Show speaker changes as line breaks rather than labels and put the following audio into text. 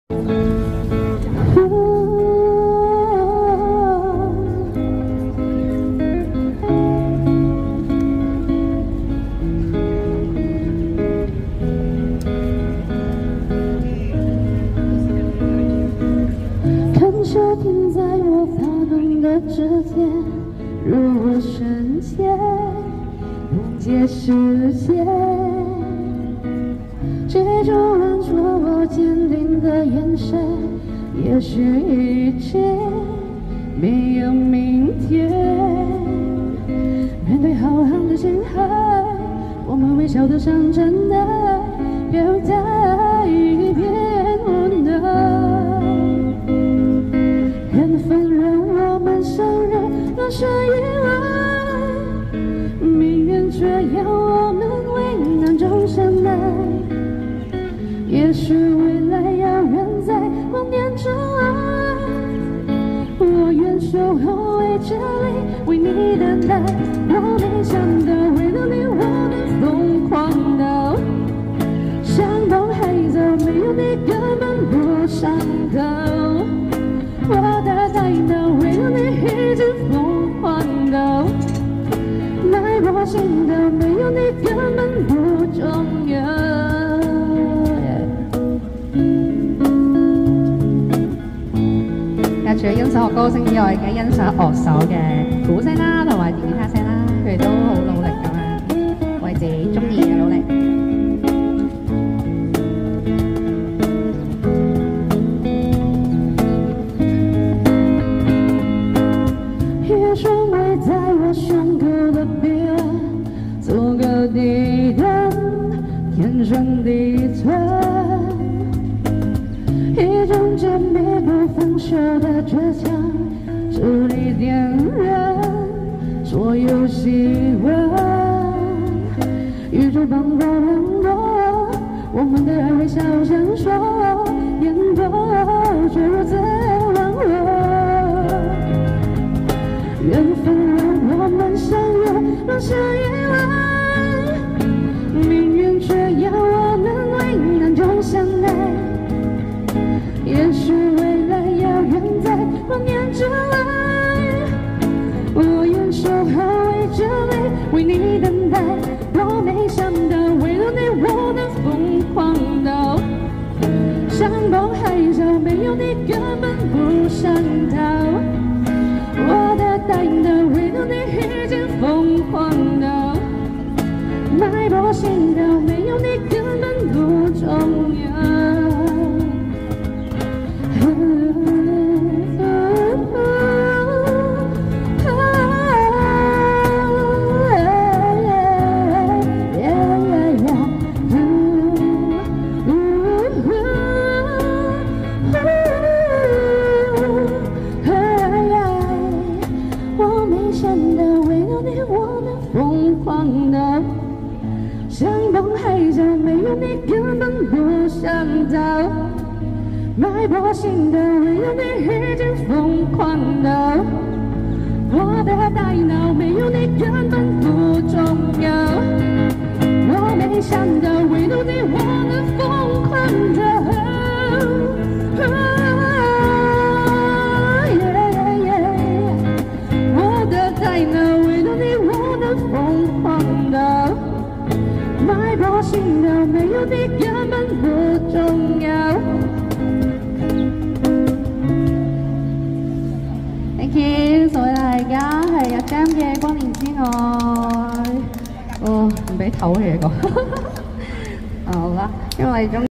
看秋天在我发动的指尖，入我身间，溶解世界。追逐拦住我坚定的眼神，也许一切没有明天。面对浩瀚的星海，我们微笑的像真的表达一片无奈。缘分让我们相遇，那是意外，命运却要我们为难中相爱。也许未来遥远在光年之外，我愿守候未知里为你等待。我没想到为了你我能疯狂到山崩海走，没有你根本不上头。我的大脑为了你已经疯狂到脉搏心跳，没有你根本不重要。除咗欣賞歌聲之外，而家欣賞樂手嘅鼓聲啦，同埋電吉他聲啦，佢哋都好努力咁樣為自己中意嘅努力。一双围在我胸口的臂弯，做个地段，天生地寸。一种坚密不放手的倔强，致力点燃所有希望。宇宙磅礴磅礴，我们的爱微笑闪烁，烟波却如此忘我。缘分让我们相遇，那是意外，命运却要我们为难中相爱。也许未来遥远在光年之外，我愿守候未知里为你等待。我没想到为了你我能疯狂到山崩海啸，没有你根本不上头。我的大脑为了你已经疯狂到脉搏心跳，没有你根本不重要。我没想到为了你我能疯狂到山崩海啸，没有你根本不想逃。脉搏心跳，为了你已经疯狂到我的大脑没有你根本不重要。我没想到为了你我能疯狂到我的大脑为了你我能疯狂到脉搏心跳，没有你根本不重要。Thank you， 所以大家係日 Jam 嘅光年之外，唔俾唞氣講。好啦，因為中。